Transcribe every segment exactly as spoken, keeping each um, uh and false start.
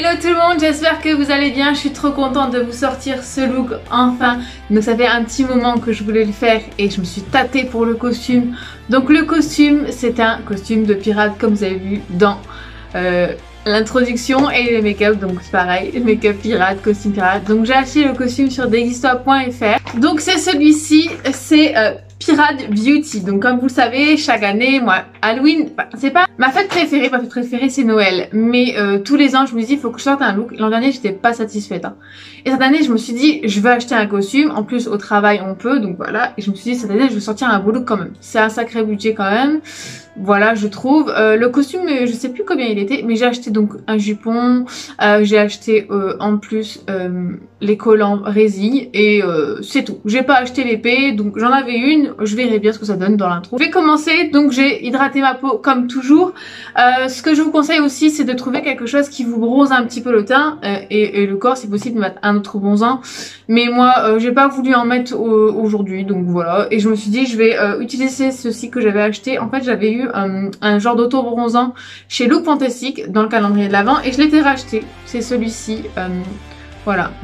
Hello tout le monde, j'espère que vous allez bien, je suis trop contente de vous sortir ce look enfin. Donc ça fait un petit moment que je voulais le faire et je me suis tâtée pour le costume. Donc le costume, c'est un costume de pirate comme vous avez vu dans euh, l'introduction et les make-up. Donc c'est pareil, make-up pirate, costume pirate. Donc j'ai acheté le costume sur déguise-toi point F R. Donc c'est celui-ci, c'est euh, Pirate Beauty. Donc comme vous le savez, chaque année, moi, Halloween, enfin, c'est pas ma fête préférée, ma fête préférée c'est Noël. Mais euh, tous les ans, je me dis, il faut que je sorte un look. L'an dernier, j'étais pas satisfaite. Hein. Et cette année, je me suis dit, je veux acheter un costume. En plus, au travail, on peut. Donc voilà. Et je me suis dit, cette année, je veux sortir un beau look quand même. C'est un sacré budget quand même. Voilà, je trouve. Euh, le costume, je sais plus combien il était. Mais j'ai acheté donc un jupon. Euh, j'ai acheté euh, en plus euh, les collants résille. Et euh, c'est tout. J'ai pas acheté l'épée. Donc j'en avais une. Je verrai bien ce que ça donne dans l'intro. Je vais commencer. Donc j'ai hydraté ma peau comme toujours. Euh, ce que je vous conseille aussi, c'est de trouver quelque chose qui vous bronze un petit peu le teint euh, et, et le corps, si possible, de mettre un autre bronzant. Mais moi, euh, j'ai pas voulu en mettre euh, aujourd'hui, donc voilà. Et je me suis dit, je vais euh, utiliser ceci que j'avais acheté. En fait, j'avais eu euh, un genre d'auto-bronzant chez Look Fantastic dans le calendrier de l'Avent et je l'étais racheté. C'est celui-ci, euh, voilà.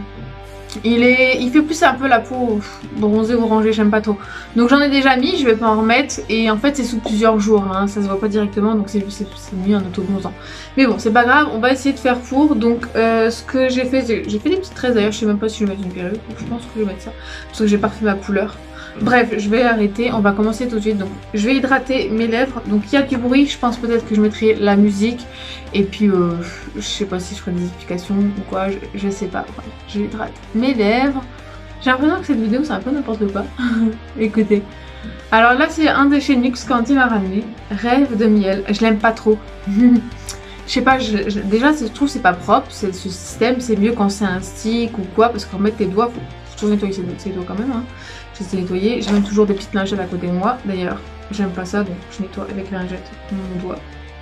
Il est, il fait plus un peu la peau bronzée orangée, j'aime pas trop. Donc j'en ai déjà mis, je vais pas en remettre. Et en fait c'est sous plusieurs jours, hein, ça se voit pas directement, donc c'est mieux un auto-bronzant. Mais bon, c'est pas grave, on va essayer de faire pour. Donc euh, ce que j'ai fait, j'ai fait des petites tresses d'ailleurs, je sais même pas si je vais mettre une perruque. Je pense que je vais mettre ça, parce que j'ai pas refait ma couleur. Bref, je vais arrêter, on va commencer tout de suite. Donc je vais hydrater mes lèvres. Donc il y a du bruit, je pense peut-être que je mettrai la musique. Et puis euh, je sais pas si je ferai des explications ou quoi, je, je sais pas. Voilà, je hydrate mes lèvres. J'ai l'impression que cette vidéo c'est un peu n'importe quoi. Écoutez. Alors là c'est un de chez N Y X qu'Andy m'a ramené. Rêve de miel. Je l'aime pas trop. Je sais pas, je, je, déjà je trouve c'est pas propre. Ce système c'est mieux quand c'est un stick ou quoi. Parce qu'en mettre tes doigts, faut, faut toujours nettoyer ses, ses doigts quand même. Hein. Je les ai nettoyés. J'ai même toujours des petites lingettes à côté de moi. D'ailleurs, j'aime pas ça donc je nettoie avec la lingette mon doigt.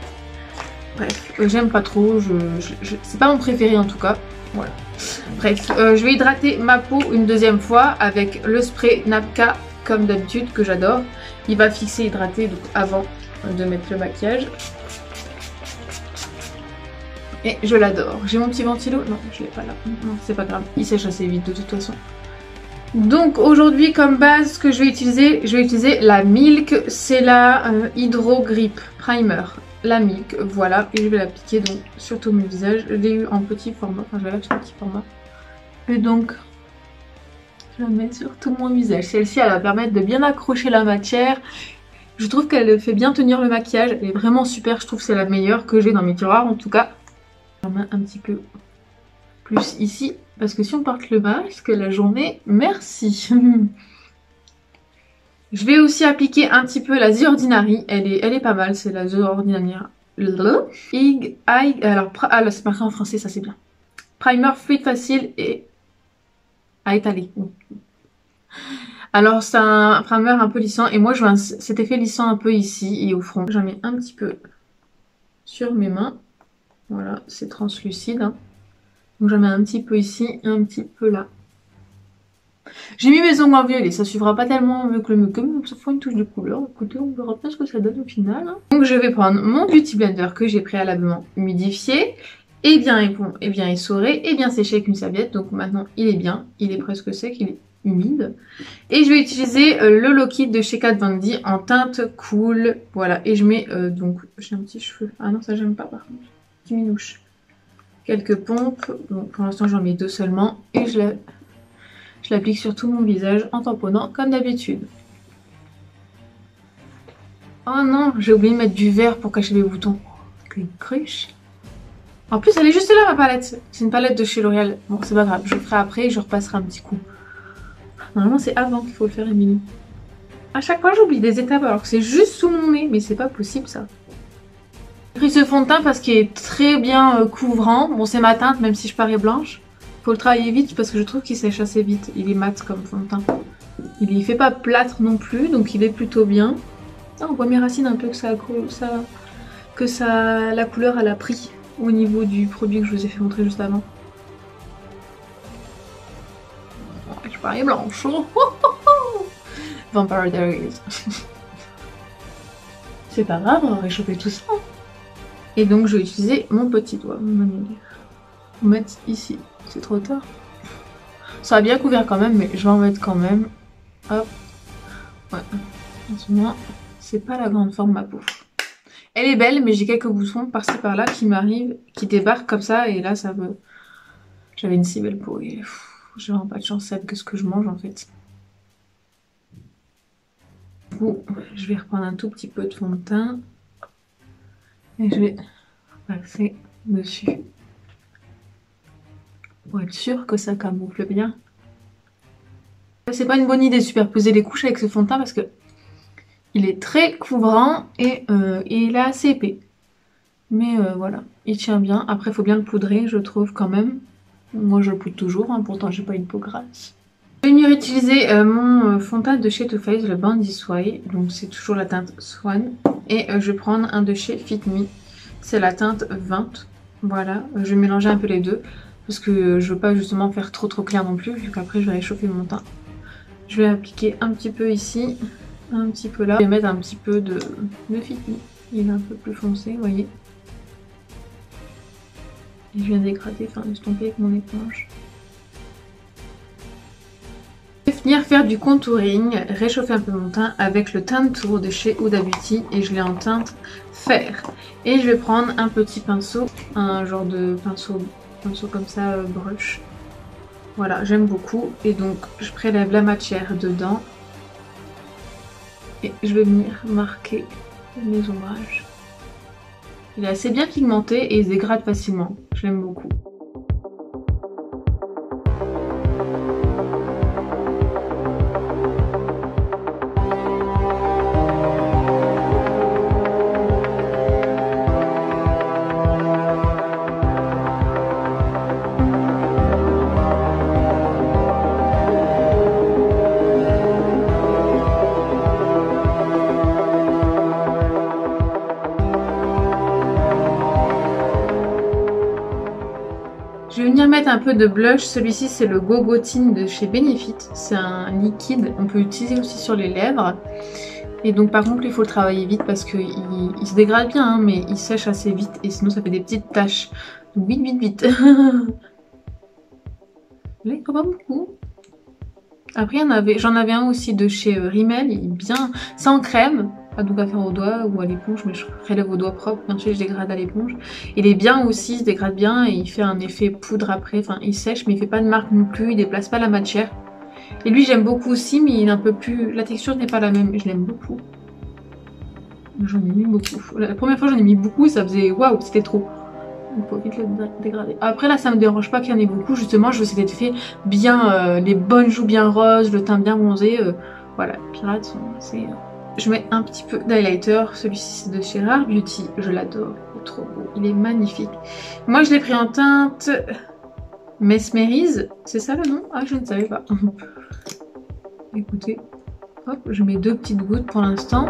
Bref, euh, j'aime pas trop. Je, je, je, c'est pas mon préféré en tout cas. Voilà. Bref, euh, je vais hydrater ma peau une deuxième fois avec le spray Napka comme d'habitude que j'adore. Il va fixer, hydrater donc avant de mettre le maquillage. Et je l'adore. J'ai mon petit ventilo. Non, je l'ai pas là. Non, c'est pas grave. Il sèche assez vite de toute façon. Donc aujourd'hui comme base ce que je vais utiliser, je vais utiliser la Milk, c'est la euh, Hydro Grip Primer, la Milk, voilà, et je vais l'appliquer donc sur tout mon visage. Je l'ai eu en petit format, enfin je vais l'acheter en petit format. Et donc je vais la mettre sur tout mon visage. Celle-ci elle va permettre de bien accrocher la matière. Je trouve qu'elle fait bien tenir le maquillage, elle est vraiment super, je trouve que c'est la meilleure que j'ai dans mes tiroirs en tout cas. Je mets un petit peu plus ici. Parce que si on porte le masque la journée, merci. Je vais aussi appliquer un petit peu la The Ordinary. Elle est, elle est pas mal, c'est la The Ordinary. Ig, Ig, alors, alors c'est marqué en français, ça c'est bien. Primer fluide facile et à étaler. Alors c'est un primer un peu lissant et moi je veux un, cet effet lissant un peu ici et au front. J'en mets un petit peu sur mes mains. Voilà, c'est translucide. Hein. Donc j'en mets un petit peu ici et un petit peu là. J'ai mis mes ongles en violet, ça suivra pas tellement avec le make-up, donc ça fera une touche de couleur. Écoutez, on verra bien ce que ça donne au final. Hein. Donc je vais prendre mon Beauty Blender que j'ai préalablement humidifié, et bien, et bien essoré, et bien séché avec une serviette. Donc maintenant il est bien, il est presque sec, il est humide. Et je vais utiliser euh, le Low Kit de chez Kat Von D en teinte cool. Voilà, et je mets euh, donc, j'ai un petit cheveu. Ah non, ça j'aime pas par contre, petit minouche. Quelques pompes, donc pour l'instant j'en mets deux seulement et je l'applique sur tout mon visage en tamponnant comme d'habitude. Oh non, j'ai oublié de mettre du vert pour cacher les boutons. Une cruche. En plus elle est juste là ma palette, c'est une palette de chez L'Oréal. Bon c'est pas grave, je le ferai après et je repasserai un petit coup. Normalement c'est avant qu'il faut le faire Émilie. À chaque fois j'oublie des étapes alors que c'est juste sous mon nez, mais c'est pas possible ça. J'ai pris ce fond de teint parce qu'il est très bien euh, couvrant. Bon c'est ma teinte même si je parais blanche. Faut le travailler vite parce que je trouve qu'il sèche assez vite. Il est mat comme fond de teint. Il ne fait pas plâtre non plus donc il est plutôt bien. Ah, on voit mes racines un peu que ça, ça que ça la couleur elle a pris au niveau du produit que je vous ai fait montrer juste avant. Je parais blanche. Vampire Diaries. C'est pas grave, on va réchauffer tout ça. Et donc je vais utiliser mon petit doigt, mon manillière. mettre ici. C'est trop tard. Ça a bien couvert quand même, mais je vais en mettre quand même. Hop. Ouais. En ce moment, c'est pas la grande forme ma peau. Elle est belle, mais j'ai quelques boutons par-ci par-là qui m'arrivent, qui débarquent comme ça, et là ça me... J'avais une si belle peau et j'ai vraiment pas de chance avec ce que je mange en fait. Du coup, je vais reprendre un tout petit peu de fond de teint et je vais passer dessus pour être sûr que ça camoufle bien. C'est pas une bonne idée de superposer les couches avec ce fond de teint parce que il est très couvrant et, euh, et il est assez épais. Mais euh, voilà, il tient bien. Après, il faut bien le poudrer, je trouve quand même. Moi, je le poudre toujours, hein, pourtant j'ai pas une peau grasse. Je vais venir utiliser euh, mon euh, fond de teint de chez Too Faced, le Bandit Sway. Donc c'est toujours la teinte Swan. Et euh, je vais prendre un de chez Fit Me. C'est la teinte vingt. Voilà, je vais mélanger un peu les deux. Parce que je veux pas justement faire trop trop clair non plus, vu qu'après je vais réchauffer mon teint. Je vais appliquer un petit peu ici, un petit peu là. Je vais mettre un petit peu de, de Fit Me. Il est un peu plus foncé, vous voyez. Et je viens d'écraser, enfin d'estomper avec mon éponge. Je vais venir faire du contouring, réchauffer un peu mon teint avec le teint de tour de chez Huda Beauty et je l'ai en teinte fer. Et je vais prendre un petit pinceau, un genre de pinceau, pinceau comme ça, euh, brush. Voilà, j'aime beaucoup et donc je prélève la matière dedans et je vais venir marquer mes ombrages. Il est assez bien pigmenté et il se dégrade facilement, je l'aime beaucoup. Je vais venir mettre un peu de blush, celui-ci c'est le Go Go Tint de chez Benefit, c'est un liquide, on peut l'utiliser aussi sur les lèvres. Et donc par contre il faut le travailler vite parce qu'il il se dégrade bien hein, mais il sèche assez vite et sinon ça fait des petites taches. Donc vite vite vite. Là il faut pas beaucoup. Après j'en avais un aussi de chez Rimmel, il est bien, c'est en crème. Pas donc à faire au doigt ou à l'éponge, mais je prélève au doigt propre, et ensuite je dégrade à l'éponge. Il est bien aussi, il se dégrade bien et il fait un effet poudre après, enfin il sèche mais il fait pas de marque non plus, il déplace pas la matière. Et lui j'aime beaucoup aussi mais il est un peu plus, la texture n'est pas la même et je l'aime beaucoup. J'en ai mis beaucoup, la première fois j'en ai mis beaucoup, ça faisait waouh, c'était trop. Il faut vite le dégrader. Après là ça me dérange pas qu'il y en ait beaucoup, justement je veux cet effet bien, euh, les bonnes joues bien roses, le teint bien bronzé, euh, voilà, les pirates sont assez... Euh... Je mets un petit peu d'highlighter, celui-ci c'est de chez Rare Beauty, je l'adore, il est trop beau, il est magnifique. Moi je l'ai pris en teinte Mesmerize, c'est ça le nom? Ah je ne savais pas. Écoutez, hop, je mets deux petites gouttes pour l'instant.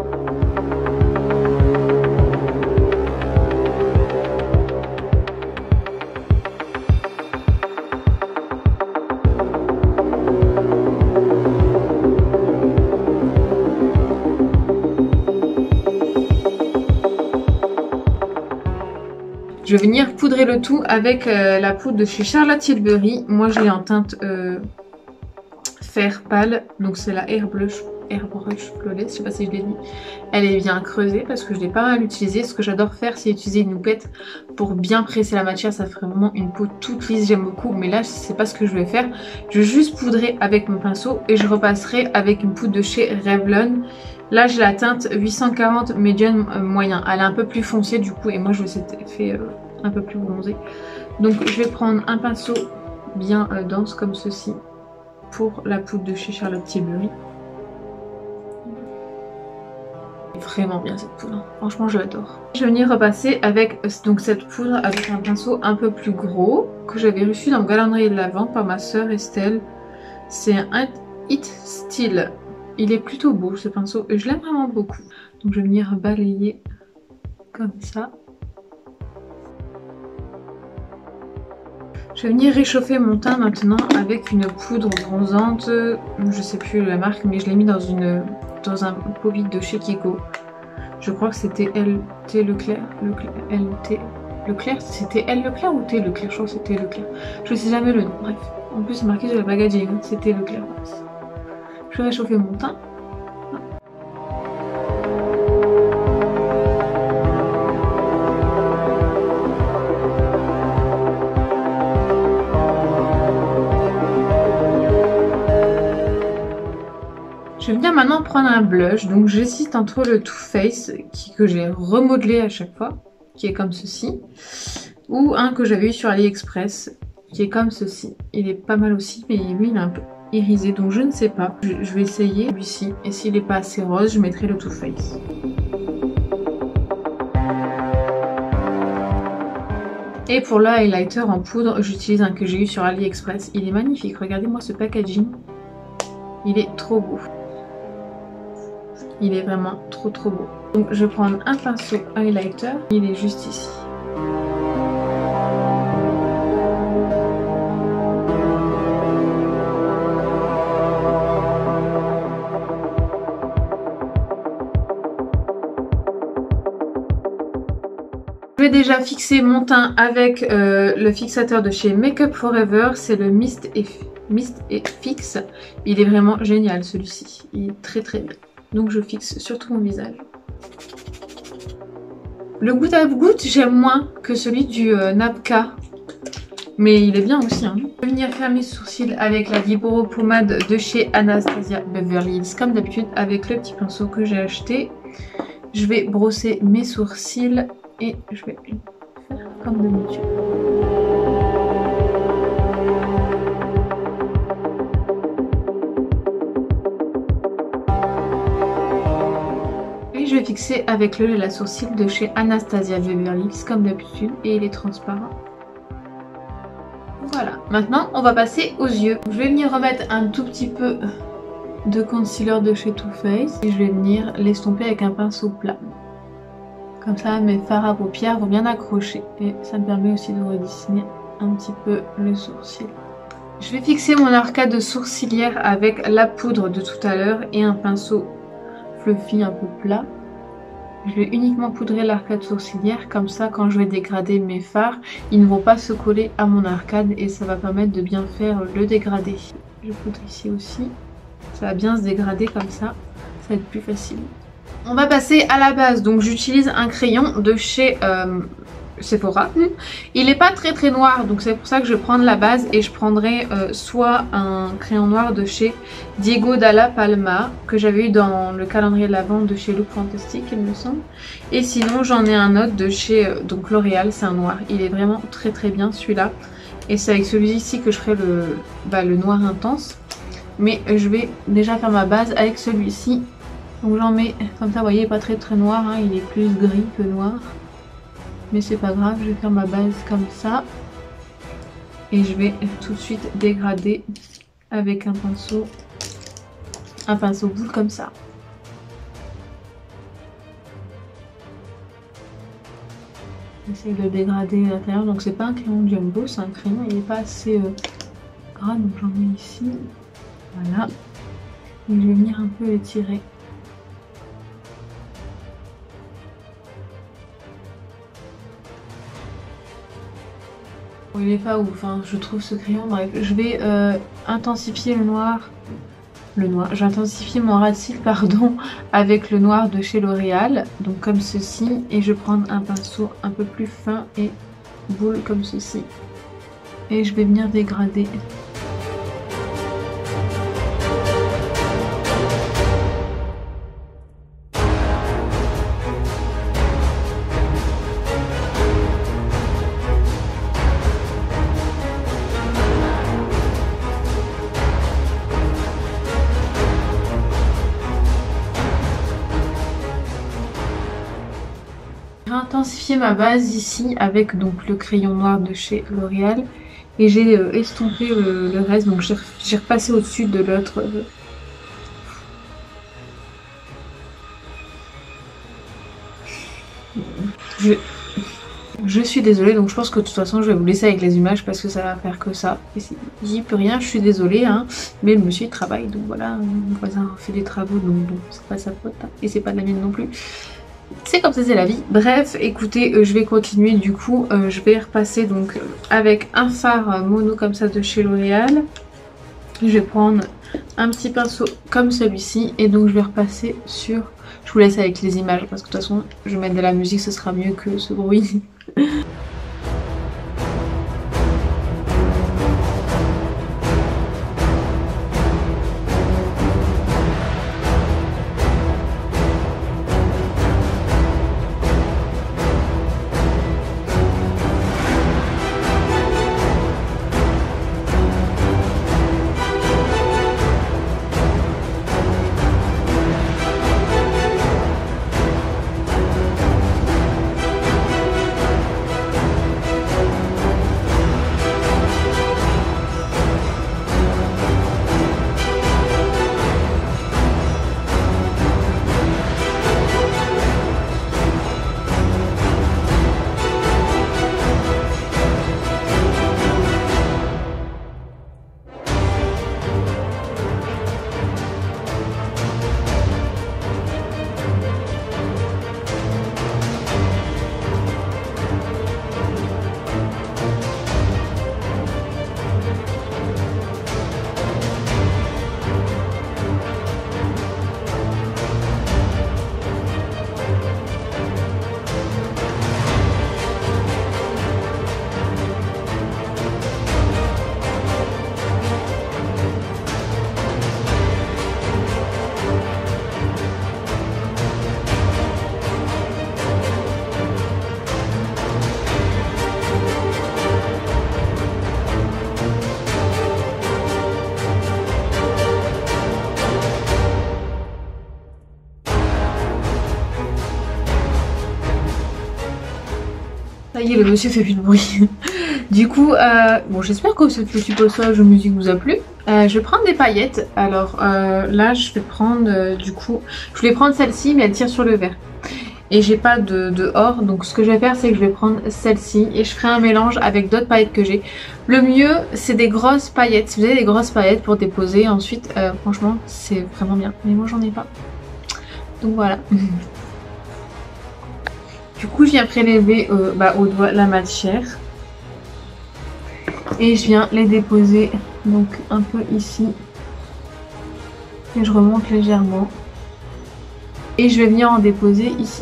Je vais venir poudrer le tout avec euh, la poudre de chez Charlotte Tilbury. Moi je l'ai en teinte euh, fer pâle, donc c'est la Airbrush, Airbrush Flawless, je sais pas si je l'ai dit. Elle est bien creusée parce que je l'ai pas mal utilisée. Ce que j'adore faire c'est utiliser une houppette pour bien presser la matière, ça ferait vraiment une peau toute lisse, j'aime beaucoup. Mais là c'est pas ce que je vais faire, je vais juste poudrer avec mon pinceau et je repasserai avec une poudre de chez Revlon. Là j'ai la teinte huit cent quarante médium euh, moyen, elle est un peu plus foncée du coup et moi je veux cet effet euh, un peu plus bronzé. Donc je vais prendre un pinceau bien euh, dense comme ceci pour la poudre de chez Charlotte Tilbury. Vraiment bien cette poudre, franchement je l'adore. Je vais venir repasser avec donc cette poudre avec un pinceau un peu plus gros que j'avais reçu dans le calendrier de l'Avent par ma soeur Estelle. C'est un Hit Style. Il est plutôt beau ce pinceau et je l'aime vraiment beaucoup. Donc je vais venir balayer comme ça. Je vais venir réchauffer mon teint maintenant avec une poudre bronzante. Je sais plus la marque mais je l'ai mis dans une dans un pot vide de chez Kiko. Je crois que c'était L T Leclerc, Leclerc L T. Leclerc, c'était elle Leclerc ou T Leclerc? Je crois que c'était Leclerc. Je sais jamais le nom, bref. En plus c'est marqué sur le packaging, hein. C'était Leclerc. Je vais réchauffer mon teint. Je vais venir maintenant prendre un blush, donc j'hésite entre le Too Faced qui, que j'ai remodelé à chaque fois, qui est comme ceci, ou un que j'avais eu sur AliExpress, qui est comme ceci. Il est pas mal aussi, mais lui il est un peu irisé, donc je ne sais pas. Je, je vais essayer celui-ci, et s'il n'est pas assez rose, je mettrai le Too Faced. Et pour le highlighter en poudre, j'utilise un que j'ai eu sur AliExpress. Il est magnifique, regardez-moi ce packaging, il est trop beau. Il est vraiment trop trop beau. Donc je vais prendre un pinceau highlighter. Il est juste ici. Je vais déjà fixer mon teint avec euh, le fixateur de chez Makeup Forever. C'est le Mist et, Mist et Fix. Il est vraiment génial celui-ci. Il est très très bien. Donc je fixe surtout mon visage. Le goutte à goutte, j'aime moins que celui du euh, Napka. Mais il est bien aussi. Hein. Je vais venir faire mes sourcils avec la Libero pommade de chez Anastasia Beverly Hills. Comme d'habitude avec le petit pinceau que j'ai acheté. Je vais brosser mes sourcils et je vais faire comme d'habitude. Je vais fixer avec le gel à sourcils de chez Anastasia Beverly Hills comme d'habitude et il est transparent. Voilà, maintenant on va passer aux yeux. Je vais venir remettre un tout petit peu de concealer de chez Too Faced et je vais venir l'estomper avec un pinceau plat. Comme ça mes fards à paupières vont bien accrocher et ça me permet aussi de redessiner un petit peu le sourcil. Je vais fixer mon arcade sourcilière avec la poudre de tout à l'heure et un pinceau fluffy un peu plat. Je vais uniquement poudrer l'arcade sourcilière, comme ça quand je vais dégrader mes fards, ils ne vont pas se coller à mon arcade et ça va permettre de bien faire le dégradé. Je poudre ici aussi, ça va bien se dégrader comme ça, ça va être plus facile. On va passer à la base, donc j'utilise un crayon de chez euh, Sephora. Il n'est pas très très noir, donc c'est pour ça que je vais prendre la base et je prendrai euh, soit un crayon noir de chez Diego Dalla Palma que j'avais eu dans le calendrier de l'Avent de chez Look Fantastic il me semble, et sinon j'en ai un autre de chez euh, donc L'Oréal, c'est un noir, il est vraiment très très bien celui-là et c'est avec celui-ci que je ferai le, bah, le noir intense, mais euh, je vais déjà faire ma base avec celui-ci, donc j'en mets comme ça, vous voyez, pas très très noir, hein, il est plus gris que noir. Mais c'est pas grave, je vais faire ma base comme ça. Et je vais tout de suite dégrader avec un pinceau, un pinceau boule comme ça. J'essaie de dégrader à l'intérieur, donc c'est pas un crayon jumbo, c'est un crayon, il n'est pas assez euh, gras, donc j'en mets ici. Voilà. Et je vais venir un peu étirer. Il est pas ouf, hein, je trouve ce crayon. Bref, je vais euh, intensifier le noir. Le noir. J'ai intensifié mon ras de cils, pardon, avec le noir de chez L'Oréal. Donc comme ceci. Et je vais prendre un pinceau un peu plus fin et boule comme ceci. Et je vais venir dégrader. J'ai intensifié ma base ici avec donc le crayon noir de chez L'Oréal et j'ai euh, estompé le, le reste, donc j'ai repassé au-dessus de l'autre. Euh... Je... je suis désolée, donc je pense que de toute façon je vais vous laisser avec les images parce que ça va faire que ça. J'y peux rien, je suis désolée, hein, mais le monsieur il travaille, donc voilà, mon voisin fait des travaux, donc bon, c'est pas sa faute, hein, et c'est pas de la mienne non plus. C'est comme ça, c'est la vie. Bref, écoutez, euh, je vais continuer. Du coup, euh, je vais repasser donc euh, avec un fard mono comme ça de chez L'Oréal. Je vais prendre un petit pinceau comme celui-ci et donc je vais repasser sur... Je vous laisse avec les images parce que de toute façon, je vais mettre de la musique, ce sera mieux que ce bruit. Ça y est, le monsieur fait plus de bruit. Du coup, euh, bon, j'espère que ce petit passage de musique vous a plu. Euh, je vais prendre des paillettes. Alors euh, là, je vais prendre, euh, du coup, je voulais prendre celle-ci, mais elle tire sur le vert. Et j'ai pas de, de or, donc ce que je vais faire, c'est que je vais prendre celle-ci et je ferai un mélange avec d'autres paillettes que j'ai. Le mieux, c'est des grosses paillettes. Si vous avez des grosses paillettes pour déposer, ensuite, euh, franchement, c'est vraiment bien. Mais moi, j'en ai pas. Donc voilà. Du coup, je viens prélever euh, bah, au doigt la matière. Et je viens les déposer donc un peu ici. Et je remonte légèrement. Et je vais venir en déposer ici.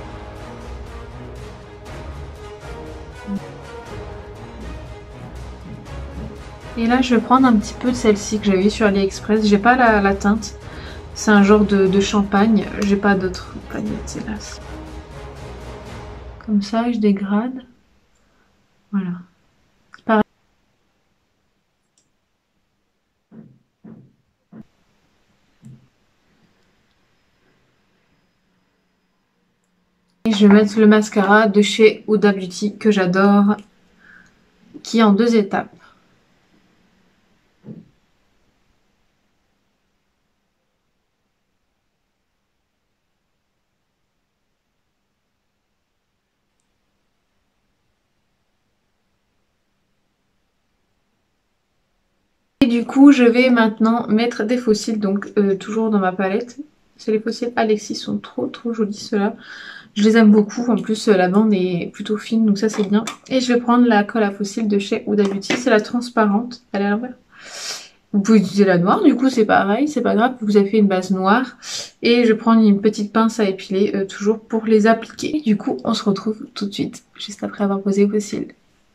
Et là, je vais prendre un petit peu de celle-ci que j'avais sur AliExpress. J'ai pas la, la teinte. C'est un genre de, de champagne. J'ai pas d'autres paillettes, hélas. Comme ça, je dégrade. Voilà. Pareil. Et je vais mettre le mascara de chez Huda Beauty que j'adore. Qui est en deux étapes. Et du coup, je vais maintenant mettre des faux cils, donc euh, toujours dans ma palette. C'est les faux cils Alexis, sont trop trop jolis ceux-là. Je les aime beaucoup, en plus euh, la bande est plutôt fine, donc ça c'est bien. Et je vais prendre la colle à faux cils de chez Huda Beauty, c'est la transparente, elle est à l'envers. Vous pouvez utiliser la noire, du coup c'est pareil, c'est pas grave, vous avez fait une base noire. Et je prends une petite pince à épiler, euh, toujours pour les appliquer. Et du coup, on se retrouve tout de suite, juste après avoir posé vos cils.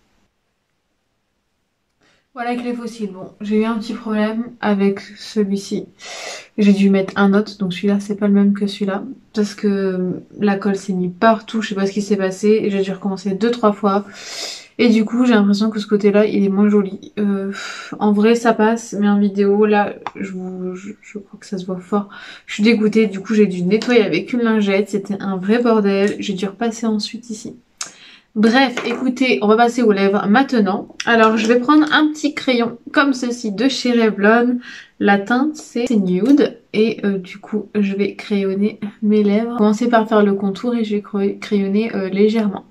Voilà avec les fossiles. Bon, j'ai eu un petit problème avec celui-ci. J'ai dû mettre un autre, donc celui-là c'est pas le même que celui-là. Parce que la colle s'est mise partout, je sais pas ce qui s'est passé. Et j'ai dû recommencer deux trois fois. Et du coup j'ai l'impression que ce côté-là il est moins joli. Euh, en vrai ça passe, mais en vidéo là je, vous, je, je crois que ça se voit fort. Je suis dégoûtée, du coup j'ai dû nettoyer avec une lingette. C'était un vrai bordel. J'ai dû repasser ensuite ici. Bref, écoutez, on va passer aux lèvres maintenant. Alors, je vais prendre un petit crayon comme ceci de chez Revlon. La teinte, c'est nude. Et euh, du coup, je vais crayonner mes lèvres. Commencer par faire le contour et je vais crayonner euh, légèrement.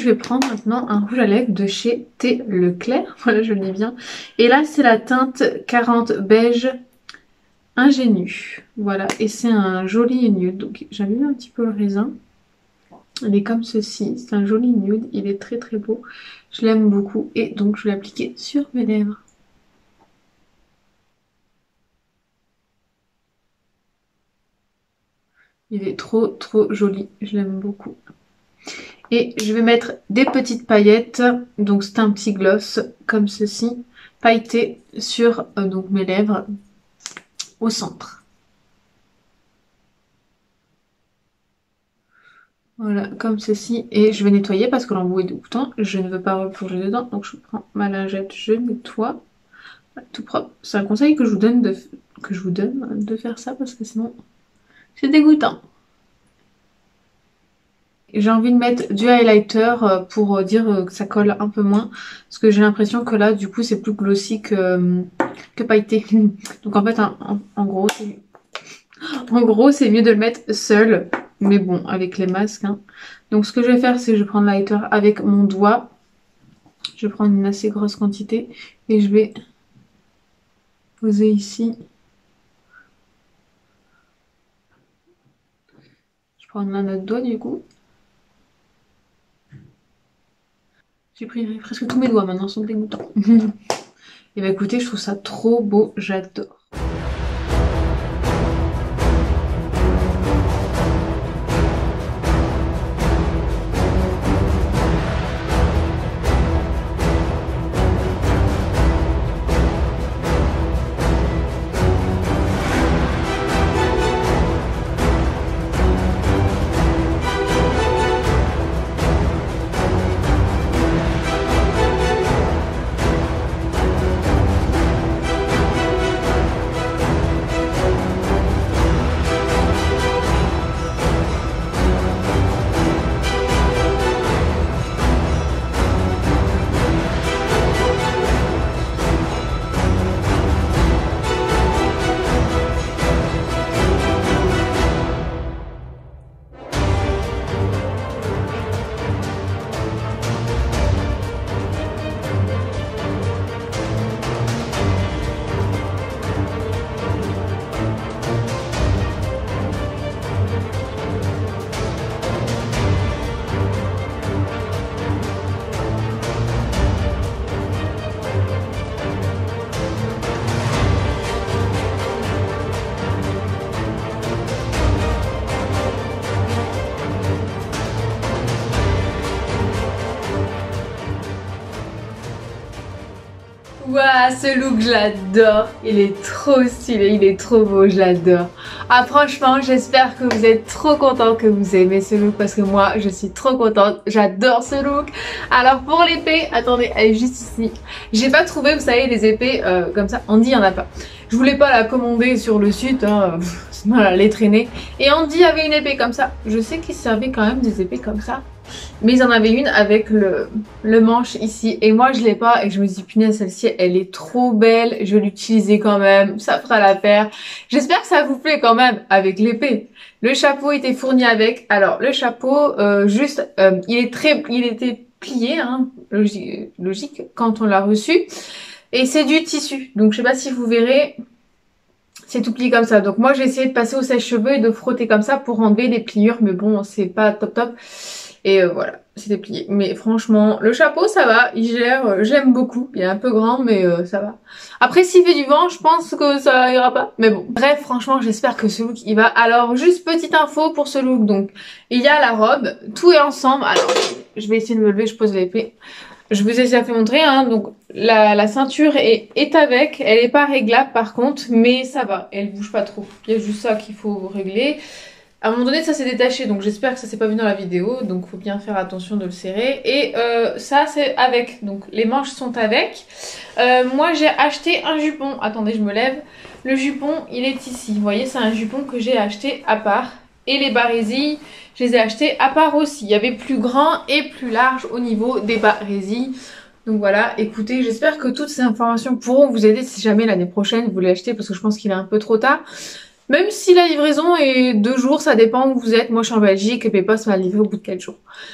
je vais prendre maintenant un rouge à lèvres de chez T. Leclerc. Voilà, je le dis bien. Et là, c'est la teinte quarante beige ingénue. Voilà, et c'est un joli nude. Donc, j'avais mis un petit peu le raisin. Il est comme ceci. C'est un joli nude. Il est très très beau. Je l'aime beaucoup. Et donc, je vais l'appliquer sur mes lèvres. Il est trop trop joli. Je l'aime beaucoup. Et je vais mettre des petites paillettes, donc c'est un petit gloss comme ceci, pailleté sur euh, donc mes lèvres au centre. Voilà, comme ceci. Et je vais nettoyer parce que l'embout est dégoûtant. Je ne veux pas replonger dedans, donc je prends ma lingette, je nettoie. Voilà, tout propre. C'est un conseil que je vous donne de, que je vous donne de faire ça parce que sinon c'est dégoûtant. J'ai envie de mettre du highlighter pour dire que ça colle un peu moins. Parce que j'ai l'impression que là, du coup, c'est plus glossy que, que pailleté. Donc en fait, en, en, en gros, c'est en gros, c'est mieux de le mettre seul. Mais bon, avec les masques. Hein. Donc ce que je vais faire, c'est que je vais prendre l'highlighter avec mon doigt. Je vais prendre une assez grosse quantité. Et je vais poser ici. Je prends un autre doigt du coup. J'ai pris presque tous mes doigts maintenant, ils sont dégoûtants. Et bah écoutez, je trouve ça trop beau, j'adore. Waouh, ce look, je l'adore. Il est trop stylé, il est trop beau, je l'adore. Ah franchement, j'espère que vous êtes trop contents, que vous aimez ce look parce que moi, je suis trop contente. J'adore ce look. Alors pour l'épée, attendez, elle est juste ici. J'ai pas trouvé, vous savez, les épées euh, comme ça. Andy, il y en a pas. Je voulais pas la commander sur le site, hein, sinon elle allait traîner. Et Andy avait une épée comme ça. Je sais qu'il servait quand même des épées comme ça. Mais ils en avaient une avec le, le manche ici. Et moi, je l'ai pas. Et je me dis, punaise, celle-ci, elle est trop belle. Je vais l'utiliser quand même. Ça fera l'affaire. J'espère que ça vous plaît quand même avec l'épée. Le chapeau était fourni avec. Alors, le chapeau, euh, juste, euh, il est très, il était plié, hein, logique, logique quand on l'a reçu. Et c'est du tissu. Donc, je sais pas si vous verrez. C'est tout plié comme ça. Donc, moi, j'ai essayé de passer au sèche-cheveux et de frotter comme ça pour enlever les pliures. Mais bon, c'est pas top top. Et euh, voilà, c'était plié. Mais franchement, le chapeau, ça va. Il gère, euh, j'aime beaucoup. Il est un peu grand, mais euh, ça va. Après, s'il fait du vent, je pense que ça ira pas. Mais bon. Bref, franchement, j'espère que ce look, il va. Alors, juste petite info pour ce look. Donc, il y a la robe. Tout est ensemble. Alors, je vais essayer de me lever. Je pose l'épée. Je vous ai déjà fait montrer. Hein. Donc, la, la ceinture est, est avec. Elle est pas réglable, par contre. Mais ça va. Elle bouge pas trop. Il y a juste ça qu'il faut régler. À un moment donné, ça s'est détaché, donc j'espère que ça s'est pas vu dans la vidéo, donc faut bien faire attention de le serrer. Et euh, ça, c'est avec, donc les manches sont avec. Euh, moi, j'ai acheté un jupon. Attendez, je me lève. Le jupon, il est ici. Vous voyez, c'est un jupon que j'ai acheté à part. Et les barésilles, je les ai achetés à part aussi. Il y avait plus grand et plus large au niveau des barésilles. Donc voilà, écoutez, j'espère que toutes ces informations pourront vous aider si jamais l'année prochaine vous l'achetez, parce que je pense qu'il est un peu trop tard. Même si la livraison est deux jours, ça dépend où vous êtes. Moi, je suis en Belgique et Pépos m'a livré au bout de quatre jours.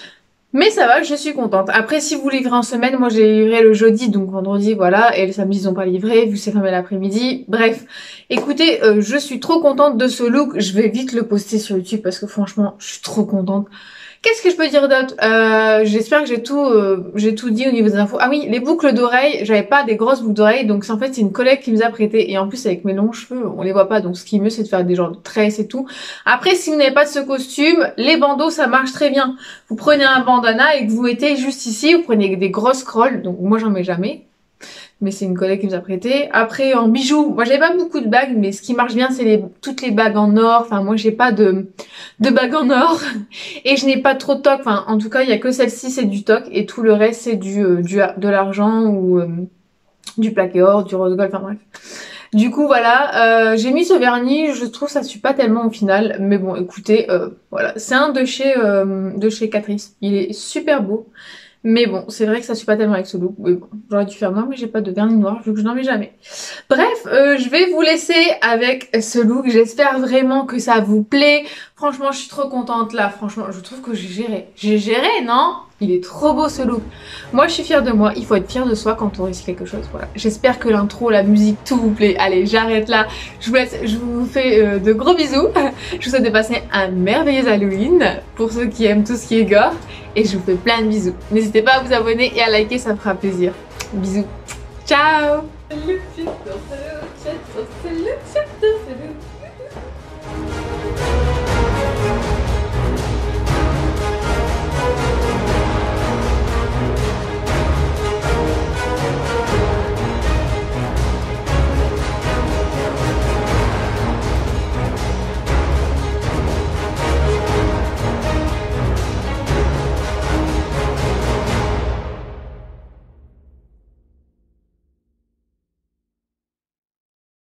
Mais ça va, je suis contente. Après, si vous livrez en semaine, moi j'ai livré le jeudi, donc vendredi, voilà, et le samedi ils ont pas livré, vu que c'est fermé l'après-midi. Bref, écoutez, euh, je suis trop contente de ce look. Je vais vite le poster sur YouTube parce que franchement, je suis trop contente. Qu'est-ce que je peux dire d'autre? euh, J'espère que j'ai tout, euh, j'ai tout dit au niveau des infos. Ah oui, les boucles d'oreilles, j'avais pas des grosses boucles d'oreilles, donc en fait c'est une collègue qui nous a prêté. Et en plus avec mes longs cheveux, on les voit pas, donc ce qui est mieux c'est de faire des genres de tresses et tout. Après, si vous n'avez pas de ce costume, les bandeaux ça marche très bien. Vous prenez un bandana et que vous mettez juste ici, vous prenez des grosses scrolls, donc moi j'en mets jamais. Mais c'est une collègue qui nous a prêté. Après en bijoux, moi j'avais pas beaucoup de bagues, mais ce qui marche bien c'est les toutes les bagues en or. Enfin moi j'ai pas de de bagues en or et je n'ai pas trop de toc. Enfin en tout cas il y a que celle-ci c'est du toc et tout le reste c'est du, euh, du de l'argent ou euh, du plaqué or, du rose gold. Enfin bref. Du coup voilà, euh, j'ai mis ce vernis, je trouve ça suit pas tellement au final, mais bon écoutez, euh, voilà, c'est un de chez euh, de chez Catrice, il est super beau. Mais bon, c'est vrai que ça suit pas tellement avec ce look. Oui, bon, j'aurais dû faire noir, mais j'ai pas de vernis noir vu que je n'en mets jamais. Bref, euh, je vais vous laisser avec ce look. J'espère vraiment que ça vous plaît. Franchement, je suis trop contente là. Franchement, je trouve que j'ai géré. J'ai géré, non? Il est trop beau ce look. Moi, je suis fière de moi. Il faut être fier de soi quand on réussit quelque chose. Voilà. J'espère que l'intro, la musique, tout vous plaît. Allez, j'arrête là. Je vous laisse. Je vous fais euh, de gros bisous. Je vous souhaite de passer un merveilleux Halloween pour ceux qui aiment tout ce qui est gore. Et je vous fais plein de bisous. N'hésitez pas à vous abonner et à liker, ça me fera plaisir. Bisous. Ciao.